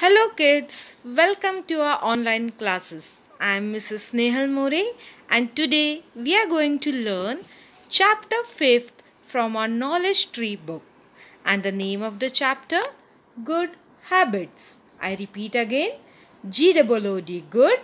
Hello kids, welcome to our online classes. I am Mrs. Snehal More and today we are going to learn chapter 5th from our knowledge tree book. And the name of the chapter, Good Habits. I repeat again, G-O-O-D, good,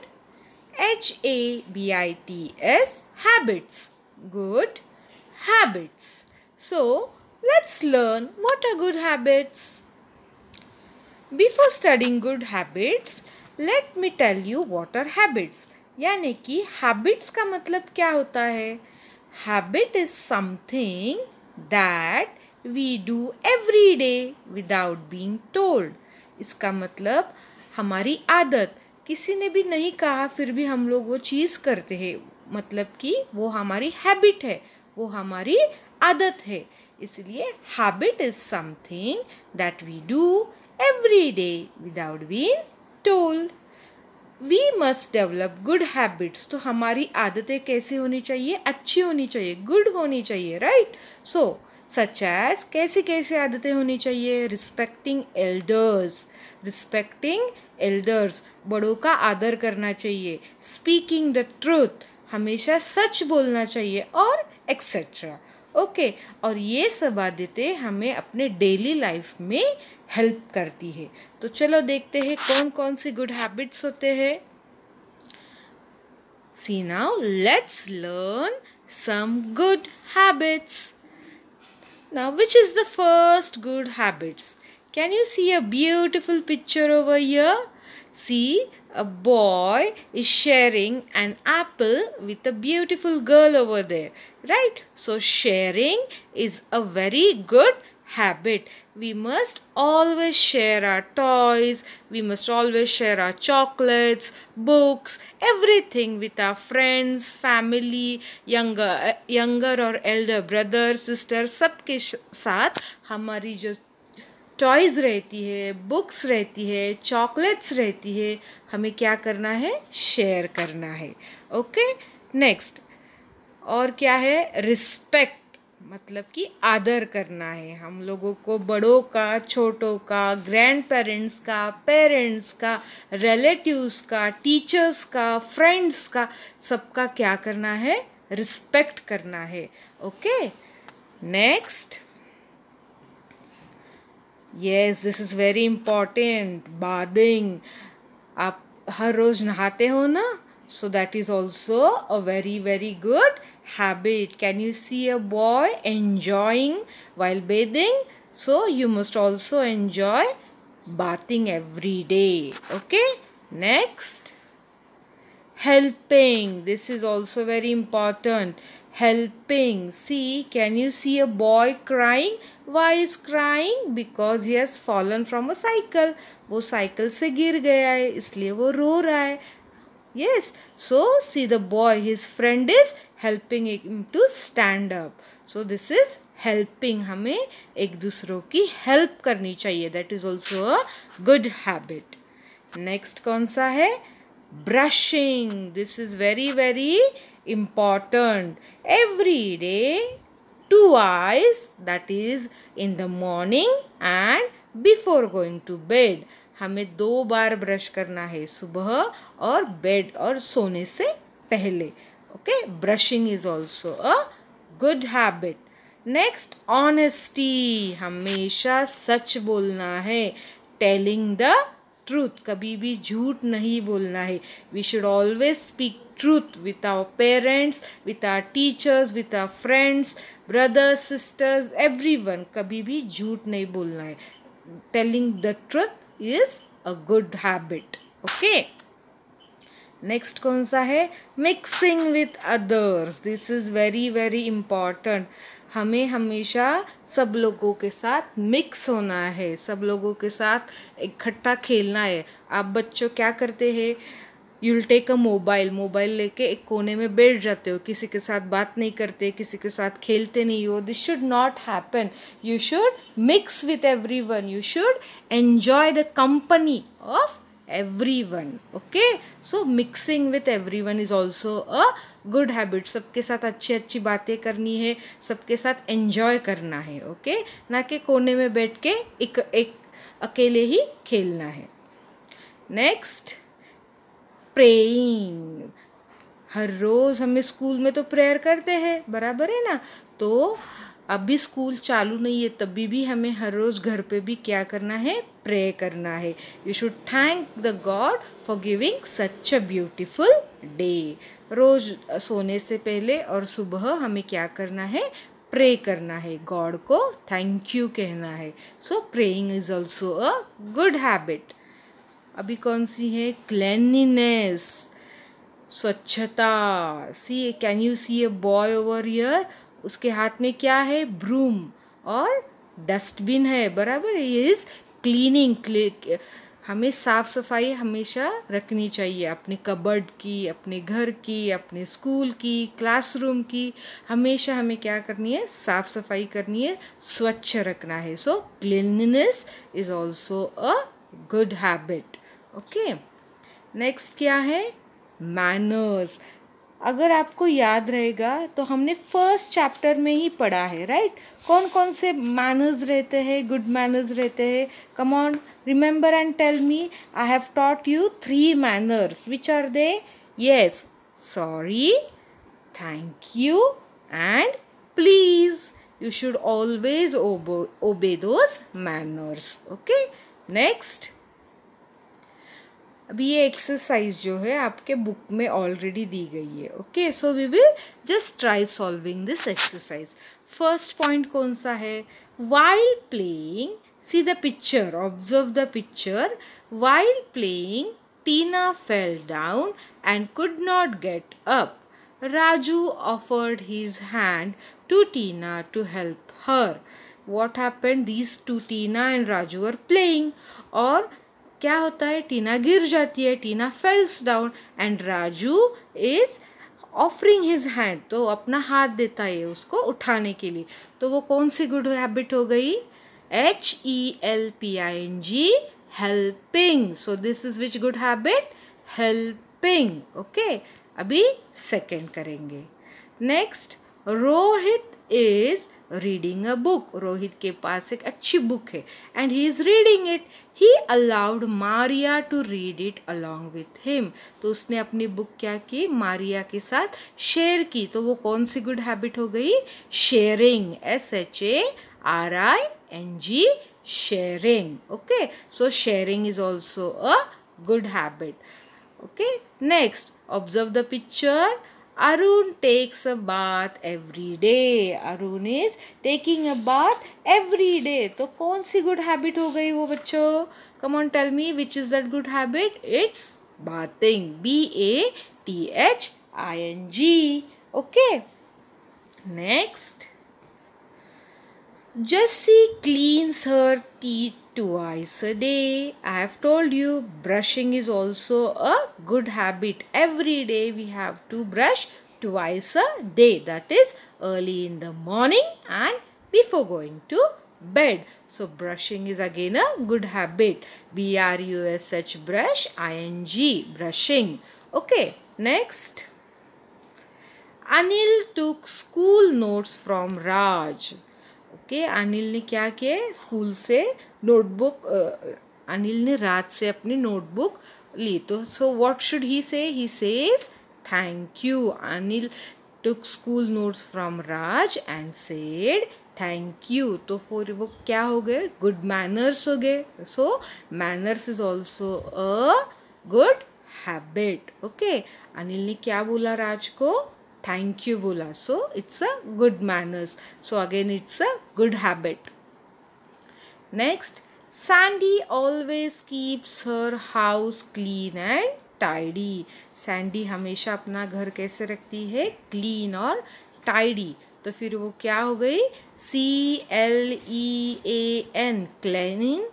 H-A-B-I-T-S, habits, good habits. So, let's learn what are good habits. Before studying good habits, let me tell you what are habits. यानी कि habits का मतलब क्या होता है? Habit is something that we do every day without being told. इसका मतलब हमारी आदत, किसी ने भी नहीं कहा फिर भी हम लोग वो चीज़ करते हैं, मतलब कि वो हमारी हैबिट है, वो हमारी आदत है. इसलिए habit is something that we do every day without being told. We must develop good habits. तो हमारी आदतें कैसे होनी चाहिए? अच्छी होनी चाहिए, गुड होनी चाहिए, राइट? सो सच एज कैसी कैसी आदतें होनी चाहिए? रिस्पेक्टिंग एल्डर्स, बड़ों का आदर करना चाहिए. स्पीकिंग द ट्रूथ, हमेशा सच बोलना चाहिए, और एक्सेट्रा. ओके, और ये सब आदतें हमें अपने डेली लाइफ में हेल्प करती है. तो चलो देखते हैं कौन कौन सी गुड हैबिट्स होते हैं. See now let's learn some good habits. Now which is the first good habits? Can you see a beautiful picture over here? See, a boy is sharing an apple with a beautiful girl over there, right? So sharing is a very good habit. We must always share our toys, we must always share our chocolates, books, everything with our friends, family, younger or elder brother, sister, सबके साथ हमारी जो toys रहती है, books रहती है, chocolates रहती है, हमें क्या करना है? शेयर करना है. ओके, नेक्स्ट और क्या है? रिस्पेक्ट, मतलब कि आदर करना है. हम लोगों को बड़ों का, छोटों का, ग्रैंड पेरेंट्स का, पेरेंट्स का, रिलेटिव्स का, टीचर्स का, फ्रेंड्स का, सबका क्या करना है? रिस्पेक्ट करना है. Okay, next. Yes, this is very important. Bathing, आप हर रोज नहाते हो ना? So that is also a very good habit. Can you see a boy enjoying while bathing? So you must also enjoy bathing every day. Okay, next. Helping, this is also very important. Helping, see, can you see a boy crying? Why is crying? Because he has fallen from a cycle. वो cycle से गिर गया है, इसलिए वो रो रहा है. Yes, so see the boy, his friend is helping him to stand up. So this is helping. हमें एक दूसरों की हेल्प करनी चाहिए. That is also a good habit. Next कौन सा है? Brushing. This is very important. Every day 2 hours, that is in the morning and before going to bed. हमें 2 बार ब्रश करना है, सुबह और बेड और सोने से पहले. Okay, brushing is also a good habit. Next, honesty, हमेशा सच बोलना है. टेलिंग द ट्रूथ, कभी भी झूठ नहीं बोलना है. We should always speak truth with our parents, with our teachers, with our friends, brothers, sisters, everyone. कभी भी झूठ नहीं बोलना है. Telling the truth is a good habit. Okay. Next कौन सा है? Mixing with others. This is very important. हमें हमेशा सब लोगों के साथ मिक्स होना है, सब लोगों के साथ इकट्ठा खेलना है. आप बच्चों क्या करते हैं? You will take a mobile लेके एक कोने में बैठ जाते हो, किसी के साथ बात नहीं करते, किसी के साथ खेलते नहीं हो. This should not happen. You should mix with everyone. You should enjoy the company of everyone. Okay, so mixing with everyone is also a good habit. सबके साथ अच्छी बातें करनी है, सबके साथ enjoy करना है. Okay, ना कि कोने में बैठ के एक अकेले ही खेलना है. नेक्स्ट प्रेइंग, हर रोज़ हमें स्कूल में तो प्रेयर करते हैं, बराबर है ना। तो अभी स्कूल चालू नहीं है तभी भी हमें हर रोज़ घर पे भी क्या करना है, प्रे करना है। You should thank the God for giving such a beautiful day. रोज़ सोने से पहले और सुबह हमें क्या करना है, प्रे करना है, गॉड को थैंक यू कहना है। So praying is also a good habit. अभी कौन सी है, क्लेanलीनेस, स्वच्छता। See, can you see a boy over here, उसके हाथ में क्या है, ब्रूम और डस्टबिन है, बराबर। ये इज क्लीनिंग। हमें साफ सफाई हमेशा रखनी चाहिए, अपने कबर्ड की, अपने घर की, अपने स्कूल की, क्लासरूम की। हमेशा हमें क्या करनी है, साफ सफाई करनी है, स्वच्छ रखना है। So cleanliness is also a good habit. Okay, next क्या है, मैनर्स। अगर आपको याद रहेगा तो हमने फर्स्ट चैप्टर में ही पढ़ा है, राइट। कौन कौन से मैनर्स रहते हैं, गुड मैनर्स रहते हैं। Come on, remember and tell me. I have taught you 3 manners, which are they? Yes, sorry, thank you and please. You should always obey those manners. Okay, next. अभी ये exercise जो है आपके book में already दी गई है। Okay, so we will just try solving this exercise. First point कौन सा है, while playing, see the picture, observe the picture. While playing Tina fell down and could not get up. Raju offered his hand to Tina to help her. What happened? These two, Tina and Raju, are playing. और क्या होता है, Tina गिर जाती है, Tina falls down and Raju is offering his hand, तो अपना हाथ देता है उसको उठाने के लिए। तो वो कौन सी गुड हैबिट हो गई, HELPING, helping. So this is which good habit, helping. Okay, अभी सेकेंड करेंगे. Next, Rohit is reading a book. रोहित के पास एक अच्छी बुक है and he is reading it. He allowed Maria to read it along with him. तो उसने अपनी बुक क्या की, मारिया के साथ शेयर की. तो वो कौन सी गुड हैबिट हो गई, sharing, SHARING, sharing. Okay, so sharing is also a good habit. Okay, next, observe the picture. Arun takes a bath every day. Arun is taking a bath every day. तो कौन सी good habit हो गई वो बच्चों? Come on, tell me which is that good habit? It's bathing. BATHING. Okay. Next. Jessie cleans her teeth twice a day. I have told you brushing is also a good habit. Every day we have to brush twice a day. That is early in the morning and before going to bed. So brushing is again a good habit. BRUSH, brush, ING, brushing. Okay, next. Anil took school notes from Raj. Okay, Anil ने क्या किया, school से notebook, Anil ने रात से अपनी notebook ली. तो so what should he say, he says thank you. Anil took school notes from Raj and said thank you. तो फिर वो क्या हो गए, गुड मैनर्स हो गए. So manners is also a good habit. Okay, Anil ने क्या बोला, राज को थैंक यू बोला. So it's a good manners. So again it's a good habit. Next, Sandy always keeps her house clean and tidy. Sandy हमेशा अपना घर कैसे रखती है, क्लीन और टाइडी. तो फिर वो क्या हो गई, CLEAN, cleaning,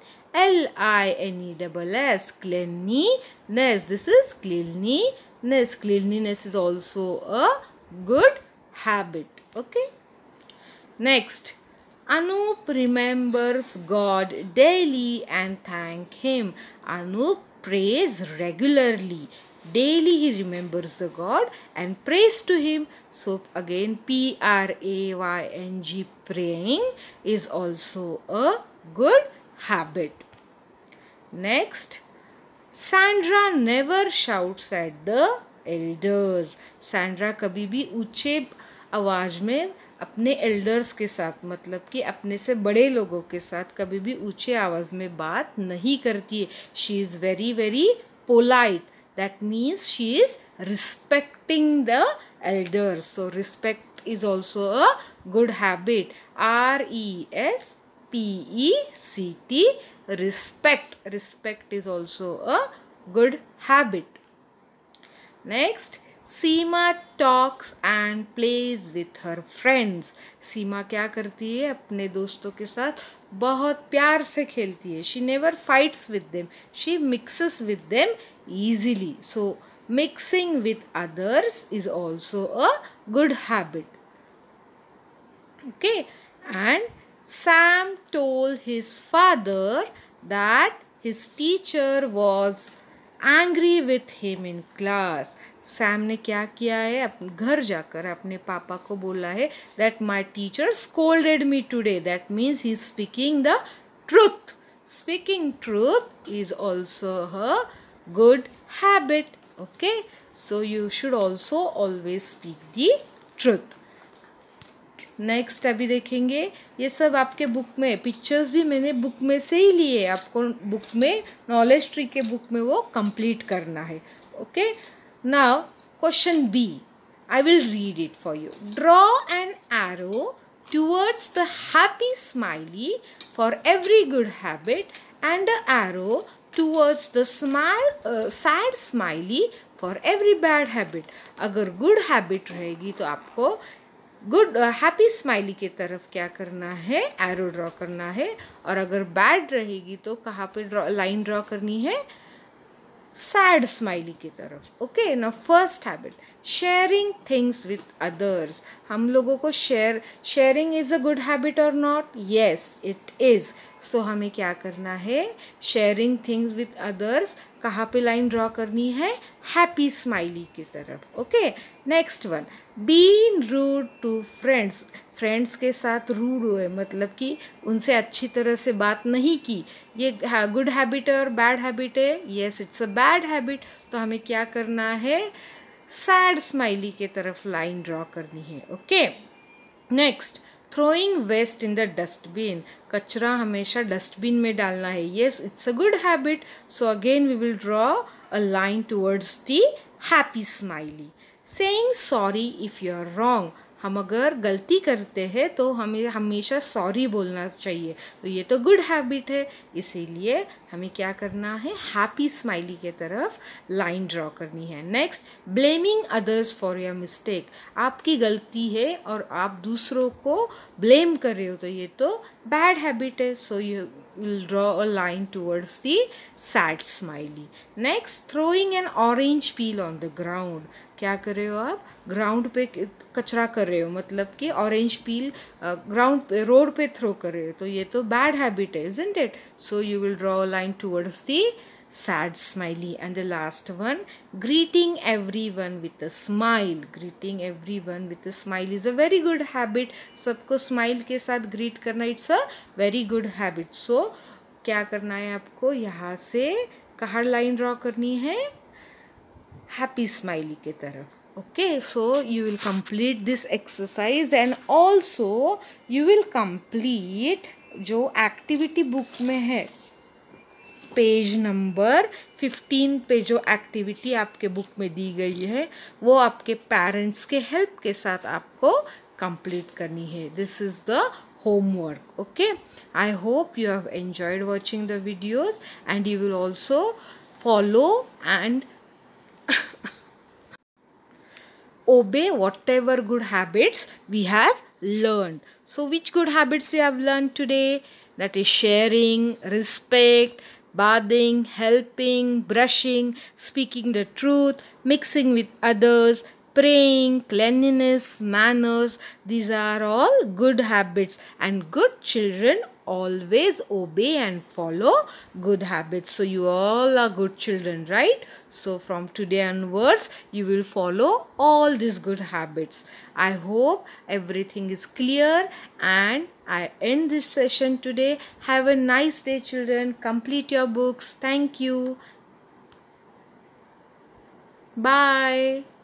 LINESS, cleanliness. This is cleanliness. Cleanliness is also a good habit. Okay, next, Anup remembers God daily and thank him. Anup prays regularly. Daily he remembers the God and prays to him. So again, PRAYNG, praying is also a good habit. Next, Sandra never shouts at the elders. Sandra कभी भी ऊंचे आवाज में अपने elders के साथ, मतलब कि अपने से बड़े लोगों के साथ कभी भी ऊंचे आवाज में बात नहीं करती है. She is very very polite. That means she is respecting the elders. So respect is also a good habit. RESPECT. Respect. Respect is also a good habit. Next, Seema talks and plays with her friends. Seema क्या करती है? अपने दोस्तों के साथ बहुत प्यार से खेलती है. She never fights with them. She mixes with them easily. So, mixing with others is also a good habit. Okay, and Sam told his father that his teacher was angry with him in class. Sam ने क्या किया है? अपने घर जाकर अपने पापा को बोला है that my teacher scolded me today. That means he is speaking the truth. Speaking truth is also a good habit. Okay, so you should also always speak the truth. Next अभी देखेंगे. ये सब आपके बुक में pictures भी मैंने book में से ही लिए. आपको बुक में नॉलेज ट्री के बुक में वो कंप्लीट करना है. Okay, now question B. I will read it for you. Draw an arrow towards the happy smiley for every good habit and a arrow towards the sad smiley for every bad habit. अगर good habit रहेगी तो आपको good happy smiley की तरफ क्या करना है? Arrow draw करना है. और अगर बैड रहेगी तो कहाँ पे लाइन ड्रॉ करनी है? सैड स्माइली की तरफ. Okay, now first habit, sharing things with others. हम लोगों को sharing is a good habit और not? Yes, it is. So हमें क्या करना है? Sharing things with others. कहाँ पे लाइन ड्रॉ करनी है? हैप्पी स्माइली की तरफ. Okay, next one, being rude to friends. Friends के साथ रूड हुए, मतलब कि उनसे अच्छी तरह से बात नहीं की. ये गुड हैबिट है और बैड हैबिट है? Yes, it's a bad habit. तो हमें क्या करना है? सैड स्माइली के तरफ लाइन ड्रॉ करनी है. Okay, next, throwing waste in the dustbin. कचरा हमेशा डस्टबिन में डालना है. Yes, it's a good habit. So again we will draw a line towards the happy smiley. Saying sorry if you are wrong. हम अगर गलती करते हैं तो हमें हमेशा सॉरी बोलना चाहिए. तो ये तो गुड हैबिट है. इसीलिए हमें क्या करना है? हैप्पी स्माइली के तरफ लाइन ड्रॉ करनी है. Next, blaming others for your mistake. आपकी गलती है और आप दूसरों को ब्लेम कर रहे हो, तो ये तो बैड हैबिट है. So you will draw a line towards the sad smiley. Next, throwing an orange peel on the ground. क्या कर रहे हो आप? ग्राउंड पे कचरा कर रहे हो, मतलब कि ऑरेंज पील ग्राउंड पे, रोड पे थ्रो कर रहे हो. तो ये तो बैड हैबिट है, isn't it? So you will draw a line towards the sad smiley. And the last one, greeting everyone with a smile. Greeting everyone with a smile is a very good habit. सबको smile के साथ greet करना, it's a very good habit. So क्या करना है आपको? यहाँ से कहाँ लाइन ड्रॉ करनी है? हैप्पी स्माइली की तरफ. okay, so you will complete this exercise and also you will complete जो एक्टिविटी बुक में है पेज नंबर 15 पे जो एक्टिविटी आपके बुक में दी गई है वो आपके पेरेंट्स के हेल्प के साथ आपको कंप्लीट करनी है. This is the homework. Okay, I hope you have enjoyed watching the videos and you will also follow and obey whatever good habits we have learned. So which good habits we have learned today? That is sharing, respect, bathing, helping, brushing, speaking the truth, mixing with others, praying, cleanliness, manners. These are all good habits, and good children always obey and follow good habits. So you all are good children, right? So from today onwards you will follow all these good habits. I hope everything is clear and I end this session today. Have a nice day, children. Complete your books. Thank you. Bye.